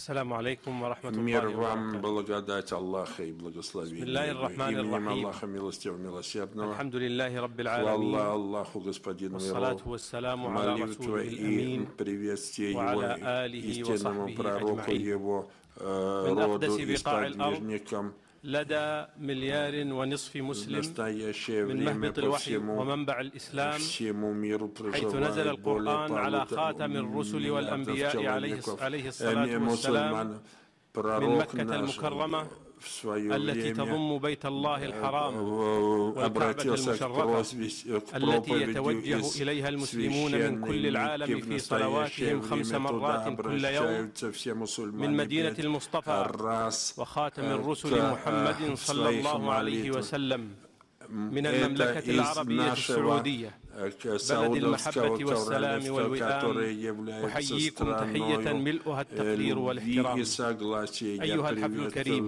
Ассаламу алейкум ва рахматуллахи Мир ва вам, баракатух. благодать Аллаха и благословение. Именем Аллаха Милостивого Милосердного. Алхамдулиллахи раббил Хвала алямин. Аллаху, Господину его. Вассалату вассаламу аля Молитва расулихил и амин. приветствие Ва его аля алихи ва истинному сахбихи пророку, аджмаин. его Min роду aqdasi и biqa'il ard. сподвижникам. لدى مليار ونصف В مسلم настоящее من время مهبط по الوحي ومنبع الإسلام всему миру حيث نزل проживает более القرآن على خاتم الرسل والأنبياء عليه الصلاة والسلام من مكة المكرمة التي تضم بيت الله الحرام والكعبة المشرفة التي يتوجه إليها المسلمون من كل العالم في صلواتهم 5 مرات كل يوم من مدينة المصطفى وخاتم الرسل محمد صلى الله عليه وسلم من المملكة العربية السعودية بلد المحبة والسلام والوئام. أحييكم تحية ملؤها التقدير والاحترام. أيها الحفل الكريم،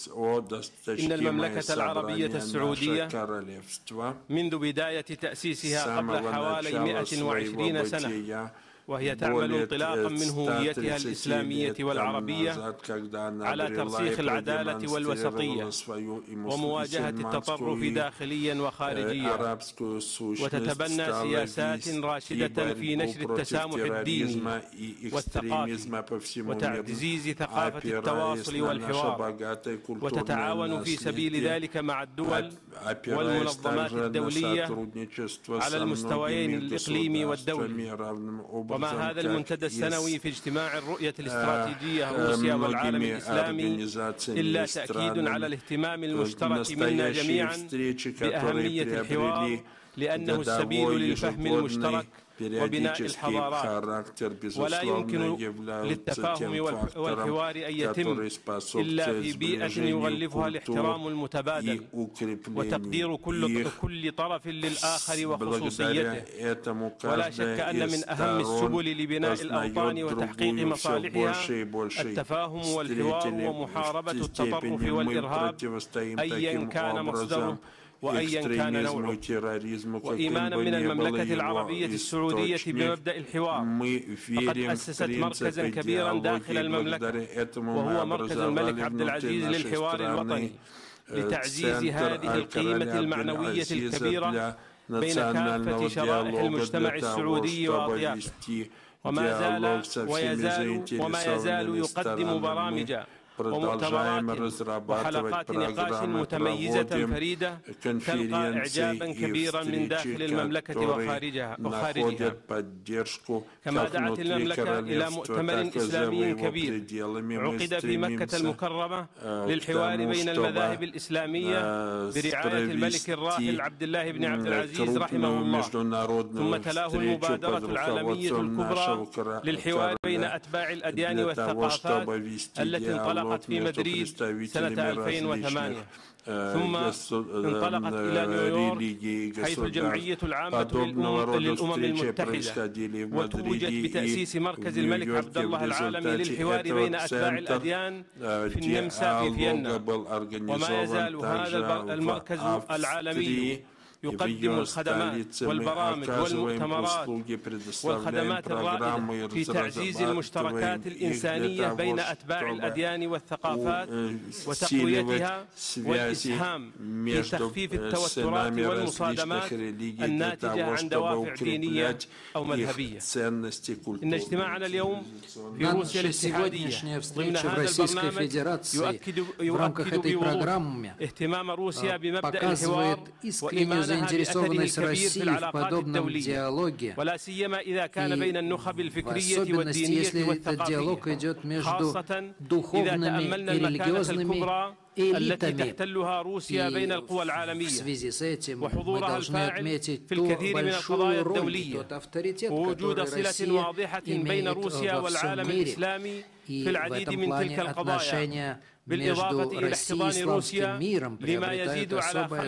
إن المملكة العربية السعودية منذ بداية تأسيسها قبل حوالي 120 سنة وهي تعمل انطلاقا من هويتها الإسلامية والعربية على ترسيخ العدالة والوسطية ومواجهة التطرف داخليا وخارجيا، وتتبنى سياسات راشدة في نشر التسامح الديني والثقافي وتعزيز ثقافة التواصل والحوار، وتتعاون في سبيل ذلك مع الدول والمنظمات الدولية على المستويين الإقليمي والدولي. وما هذا المنتدى السنوي في اجتماع الرؤية الاستراتيجية روسيا والعالم الإسلامي إلا تأكيد على الاهتمام المشترك منا جميعا بأهمية الحوار، لأنه السبيل للفهم المشترك وبناء الحضارات، ولا يمكن للتفاهم والحوار أن يتم إلا في بيئة يغلفها الاحترام المتبادل وتقدير كل طرف للآخر وخصوصيته. ولا شك أن من أهم السبل لبناء الأوطان وتحقيق مصالحها التفاهم والحوار ومحاربة التطرف والإرهاب أيا كان مصدره وأيا كان نوعه. وإيمانا من المملكة العربية السعودية بمبدأ الحوار، فقد أسست مركزا كبيرا داخل المملكة وهو مركز الملك عبد العزيز للحوار الوطني لتعزيز هذه القيمة المعنوية الكبيرة بين كافة شرائح المجتمع السعودي وأطيافه. وما يزال يقدم برامج ومؤتمرات وحلقات نقاش متميزة فريدة تلقى إعجابا كبيرا من داخل المملكة وخارجها. كما دعت المملكة إلى مؤتمر إسلامي كبير عقد في مكة المكرمة للحوار بين المذاهب الإسلامية برعاية الملك الراحل عبد الله بن عبد العزيز رحمه الله، ثم تلاه المبادرة العالمية الكبرى للحوار بين أتباع الأديان والثقافات التي انطلقت في مدريد سنة 2008، ثم انطلقت إلى نيويورك حيث الجمعية العامة للأمم المتحدة وتوجت بتأسيس مركز الملك عبد الله العالمي للحوار بين أتباع الأديان في النمسا في فيينا. وما يزال هذا المركز العالمي يقدم الخدمات والبرامج والمؤتمرات والخدمات الرائدة في تعزيز المشتركات الإنسانية بين أتباع الأديان والثقافات وتقويتها والإسهام في تخفيف التوترات والمصادمات الناتجة عن دوافع دينية أو مذهبية. إن اجتماعنا اليوم في روسيا الاتحادية ضمن هذا البرنامج يؤكد بوضوح اهتمام روسيا بمبدأ الحوار وإيمانها заинтересованность России в подобном диалоге, ولا سيما إذا كان بين النخب الفكرية особенности, والدينية если этот диалог идет между духовными и религиозными التي تحتلها روسيا بين القوى в العالمية связи с этим мы وحضورها должны الفاعل отметить في ту الكثير من القضايا большую роль, الدولية тот авторитет, ووجود который صلة Россия واضحة بين имеет روسيا во всем والعالم мире. الإسلامي И في в العديد этом من плане تلك القضايا، отношения بالإضافة между إلى Россией и احتضان روسيا исламским миром لما приобретают يزيد على особое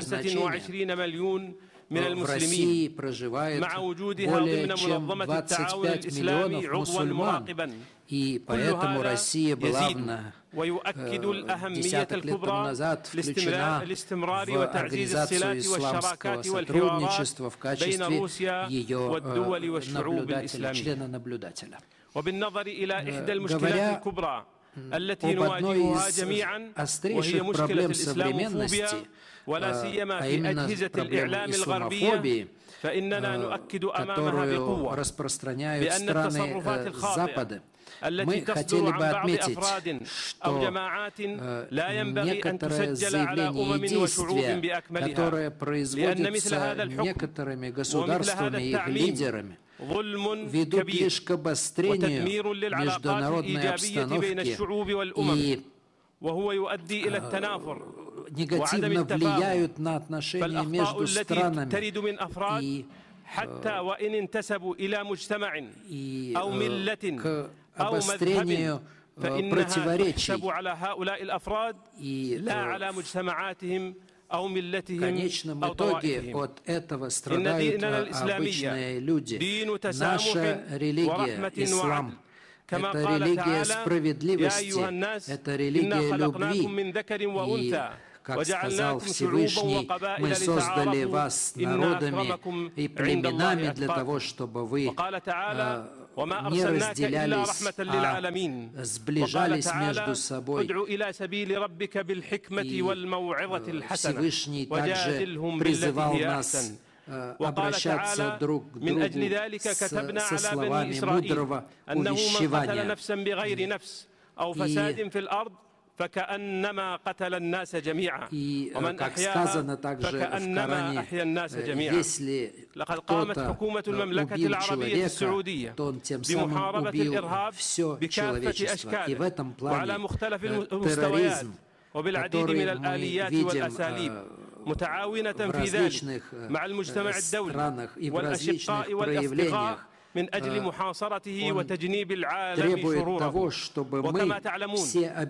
25 مليون من В России المسلمين проживает مع وجودها более ضمن чем منظمة التعاون 25 الإسلامي миллионов عضوا мусульман, مراقبا. и كل поэтому هذا Россия была يزيد ويؤكد الأهمية десяток лет тому الكبرى назад включена لاستمرار в وتعزيز организацию الصلات исламского والشراكات والحوارات сотрудничества в بين качестве روسيا ее والدول والشعوب الإسلامية. члена-наблюдателя. وبالنظر إلى إحدى المشكلات الكبرى التي نواجهها جميعا، وهي مشكلة الإسلاموفوبيا، ولا سيما في أجهزة الإعلام الغربية، فإننا نؤكد أمامها بقوة بأن التصرفات الخاطئة التي تصدر عن بعض أفراد أو جماعات لا ينبغي أن تسجل على وشعوب بأكملها، لأن مثل هذا الحكم ومثل هذا التعميم ظلم كبير وتدمير للعلاقات الإيجابية بين الشعوب والأمم، وهو يؤدي إلى التنافر وعدم التفاهم. فالأخطاء التي ترد من أفراد حتى وإن انتسبوا إلى مجتمع أو ملة أو مذهب، فإنها تحسب على هؤلاء الأفراد لا على مجتمعاتهم أو ملتهم أو طوائفهم. إن ديننا الإسلامي دين تسامح ورحمة وعدل، كما قال تعالى: يا أيها الناس إنا خلقناكم من ذكر وأنثى وجعلناكم شعوبا وقبائل لتعارفوا إن أكرمكم عند الله أتقاكم. وقال تعالى: وما أرسلناك إلا رحمة للعالمين. وقال تعالى: ادع إلى سبيل ربك بالحكمة والموعظة الحسنة وجادلهم بالتي هي أحسن. وقال تعالى: من أجل ذلك كتبنا على بني إسرائيل أنه من قتل نفسا بغير نفس أو فساد في الأرض فكأنما قتل الناس جميعا، ومن أحياها فكأنما أحيا الناس جميعا. لقد قامت حكومة المملكة العربية السعودية بمحاربة الإرهاب بكافة أشكاله وعلى مختلف المستويات وبالعديد من الآليات والأساليب، متعاونة في ذلك مع المجتمع الدولي والأشقاء والأصدقاء من أجل محاصرته وتجنيب العالم شروره. وكما تعلمون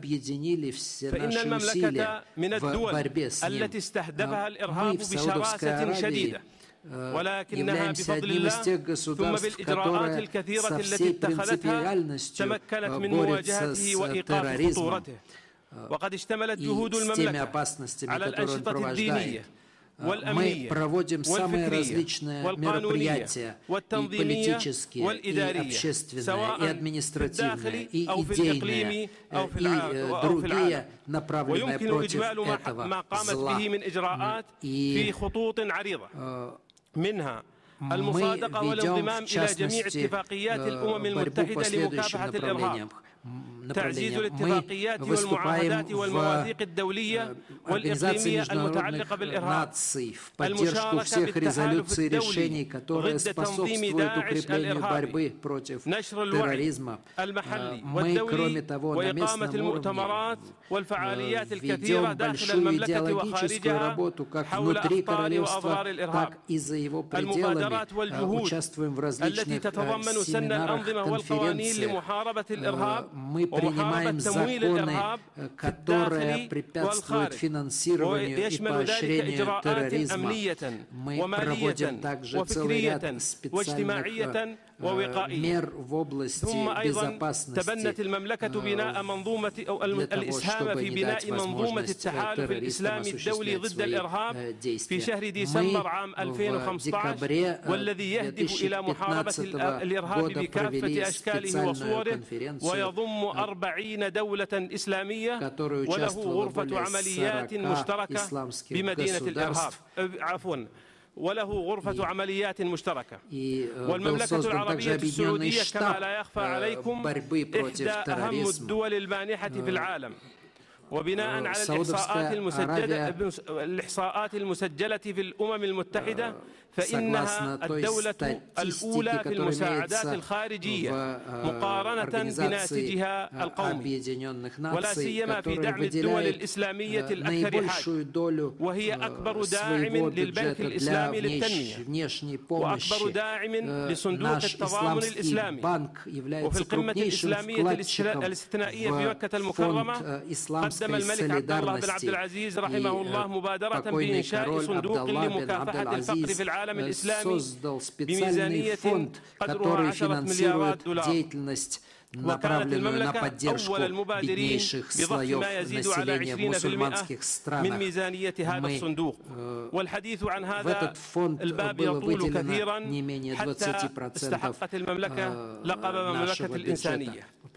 فإن المملكة من الدول التي استهدفها الإرهاب بشراسة شديدة، ولكنها بفضل الله ثم بالإجراءات الكثيرة التي اتخذتها تمكنت من مواجهته وإيقاف خطورته. وقد اشتملت جهود المملكة على الأنشطة الدينية والأمنية والفكرية والقانونية والتنظيمية والإدارية، سواء في الداخل أو في الإقليم أو في العالم. ويمكن إجمال ما قامت به من إجراءات في خطوط عريضة، منها المصادقة والانضمام إلى جميع اتفاقيات الأمم المتحدة لمكافحة الإرهاب، تعزيز الاتفاقيات والمعاهدات والمواثيق الدولية والإقليمية المتعلقة بالإرهاب، المشاركة بالتحالف الدولي ضد تنظيم داعش الإرهابي، نشر الوعي المحلي والدولي، وإقامة المؤتمرات والفعاليات الكثيرة داخل المملكة وخارجها حول أخطار وأضرار الإرهاب، المبادرات والجهود التي تتضمن سن الأنظمة والقوانين لمحاربة الإرهاب ومحاربة تمويل الإرهاب في الداخل والخارج، ويشمل ذلك إجراءات أمنية ومالية وفكرية واجتماعية ووقائية. ثم أيضا تبنت المملكة بناء منظومة أو الإسهام في بناء منظومة التحالف الإسلامي الدولي ضد الإرهاب في شهر ديسمبر عام 2015، والذي يهدف إلى محاربة الإرهاب بكافة أشكاله وصوره، ويضم 40 دولة إسلامية، وله غرفة عمليات مشتركة بمدينة الإرهاب، وله غرفة عمليات مشتركة. والمملكة العربية السعودية كما لا يخفى عليكم إحدى أهم الدول المانحة في العالم، وبناء على الإحصاءات المسجلة في الأمم المتحدة فإنها الدولة الأولى في المساعدات الخارجية مقارنة بناتجها القومي، ولا سيما في دعم الدول الإسلامية الأكثر حاجة، وهي أكبر داعم للبنك الإسلامي للتنمية وأكبر داعم لصندوق التضامن الإسلامي. وفي القمة الإسلامية الاستثنائية في مكة المكرمة قدم الملك عبد الله بن عبد العزيز رحمه الله مبادرة بإنشاء صندوق لمكافحة الفقر في العالم الإسلامي بميزانية قدرها 10 مليارات دولار. وكانت المملكة أول المبادرين بضخ ما يزيد على 20% من ميزانية هذا الصندوق. والحديث عن هذا الباب يطول كثيرا حتى استحقت المملكة لقب مملكة الإنسانية.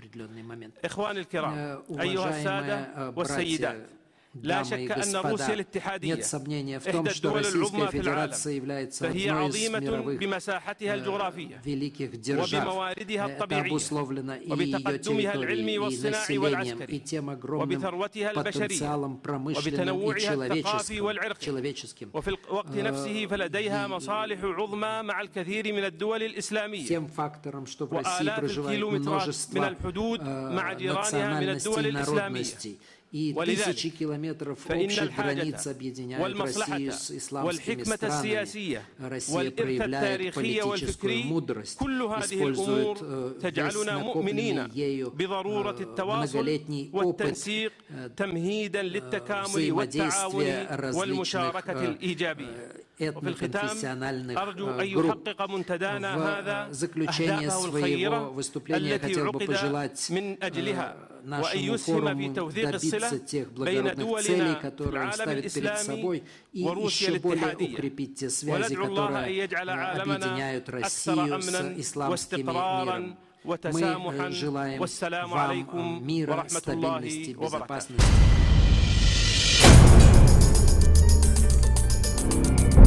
إخواني الكرام، أيها السادة والسيدات، لا شك أن روسيا الاتحادية إحدى الدول العظمى في العالم، فهي عظيمة بمساحتها الجغرافية وبمواردها الطبيعية وبتقدمها العلمي والصناعي والعسكري وبثروتها البشرية وبتنوعها الثقافي والعرقي، وفي الوقت نفسه فلديها مصالح عظمى مع الكثير من الدول الإسلامية وآلاف الكيلومترات من الحدود مع جيرانها من الدول الإسلامية. ولذلك فإن الحاجة والمصلحة والحكمة السياسية والإرث التاريخي والفكري كل هذه الأمور تجعلنا مؤمنين بضرورة التواصل والتنسيق تمهيدا للتكامل والتعاون والمشاركة الإيجابية. وفي الختام أرجو أن يحقق منتدانا هذا أهدافه الخيرة التي عقد من أجلها، وأن يسهم في توثيق الصلة بين دولنا في العالم الإسلامي وروسيا الاتحادية، وندعو الله أن يجعل عالمنا أكثر أمنا واستقرارا وتسامحا. والسلام عليكم ورحمة الله وبركاته.